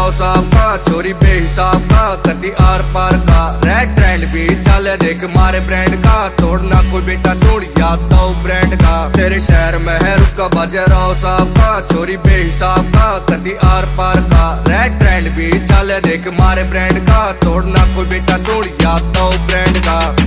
राव साहब का, छोरी बेहिसाब का, कति आर पार का। रेड ट्रेंड भी चले देख मारे ब्रांड का, तोड़ना कोई बेटा सुन याद तो ब्रांड का। तेरे शहर में है रुका बाजे राव साहब का, छोरी बेहिसाब का, कति आर पार का। रेड ट्रेंड भी चले देख मारे ब्रांड का, तोड़ना कोई बेटा सुन याद तो ब्रांड का।